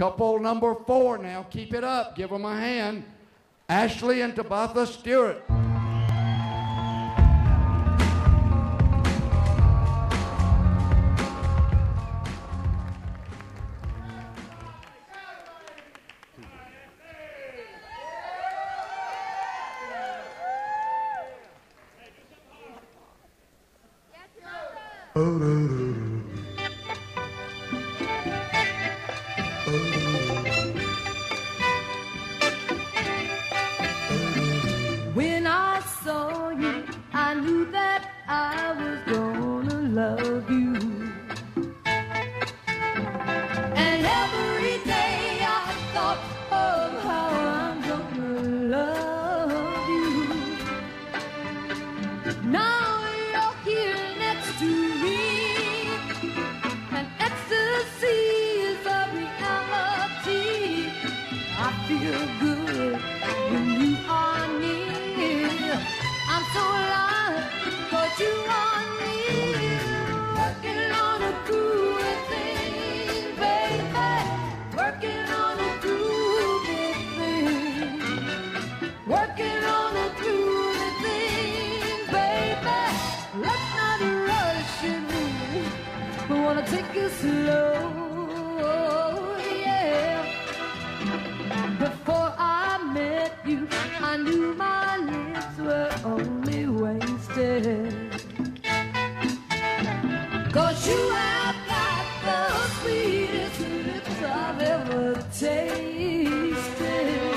Couple number 4 now. Keep it up. Give them a hand. Ashley and Tabitha Stewart. When I saw you, I knew that I was gonna love you. And every day I thought of how I'm gonna love you. Now you're here next to me, and ecstasy is a reality. I feel good when you are near. I'm so alive, 'cause you are near. Working on a groovy thing, baby. Working on a groovy thing. Working on a groovy thing, baby. Let's not rush it. We wanna take it slow, yeah. Before I met you, I knew my lips were only wasted. 'Cause you have got the sweetest lips I've ever tasted.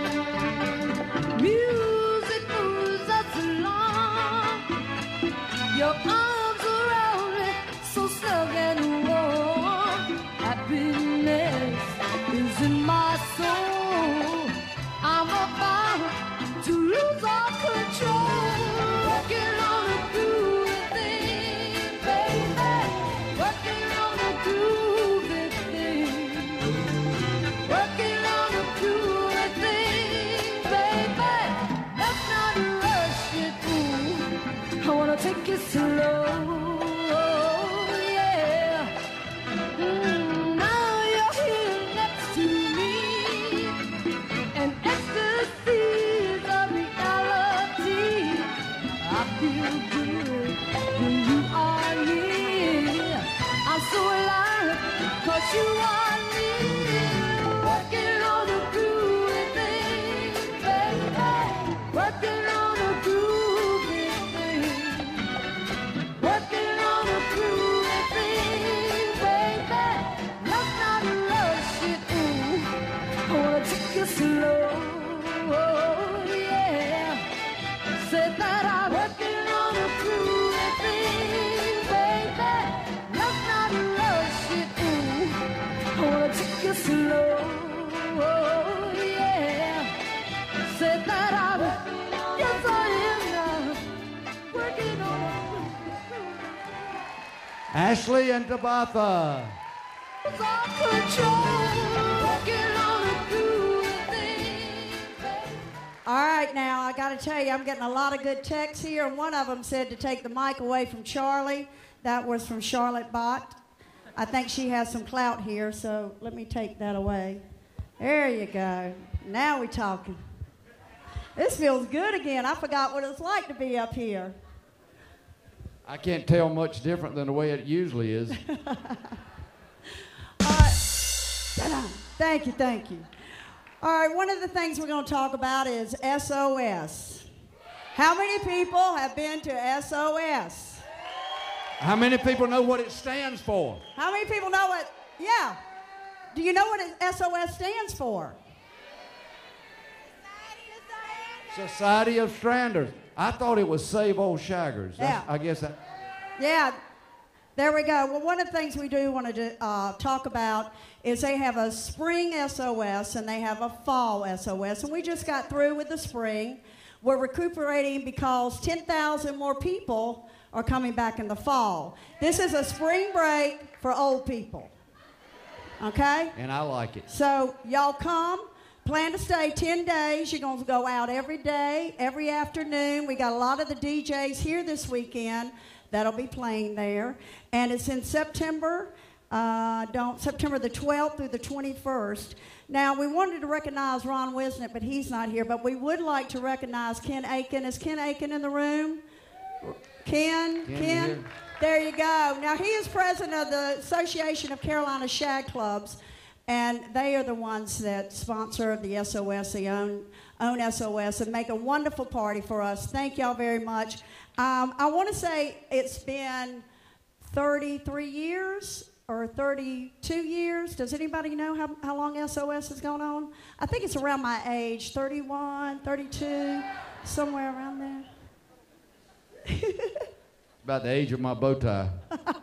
Music moves us along. Your arms around me, so snug and warm. Happiness is in my soul. I'm about to lose all control. Working on a groovy thing, baby. Working on a groovy thing. Working on a groovy thing, baby. Let's not rush it through. I wanna take it slow, yeah. Now you're here next to me, and ecstasy is a reality. I feel good when you are near. I'm so alive, 'cause you are near. Working on a groovy thing, baby. Working on a groovy thing. Working on a groovy thing, baby. Let's not rush it, ooh. I wanna take it slow, yeah. Said that I'm working on a groovy thing, baby. Let's not rush it, ooh. I wanna take it slow, yeah. Said that I'm, yes I am now, working on a Ashley and Tabitha. lose all control. Working on a groovy thing, baby. All right, now, I got to tell you, I'm getting a lot of good texts here, and one of them said to take the mic away from Charlie. That was from Charlotte Bott. I think she has some clout here, so let me take that away. There you go. Now we're talking. This feels good again. I forgot what it's like to be up here. I can't tell much different than the way it usually is. All right. Thank you, thank you. All right, one of the things we're going to talk about is SOS. How many people have been to SOS? How many people know what it stands for? How many people know what, yeah. Do you know what SOS stands for? Society of Stranders. I thought it was Save Old Shaggers. Yeah. I guess that. Yeah, there we go. Well, one of the things we do want to talk about is they have a spring SOS and they have a fall SOS. And we just got through with the spring. We're recuperating because 10,000 more people are coming back in the fall. This is a spring break for old people. Okay? And I like it. So y'all come. Plan to stay 10 days. You're going to go out every day, every afternoon. We got a lot of the DJs here this weekend that'll be playing there. And it's in September. September the 12th through the 21st. Now, we wanted to recognize Ron Wisnick, but he's not here. But we would like to recognize Ken Aiken. Is Ken Aiken in the room? Ken? There you go. Now, he is president of the Association of Carolina Shag Clubs, and they are the ones that sponsor the SOS, the own SOS, and make a wonderful party for us. Thank y'all very much. I want to say it's been 33 years or 32 years. Does anybody know how long SOS has gone on? I think it's around my age, 31, 32, somewhere around there. About the age of my bow tie.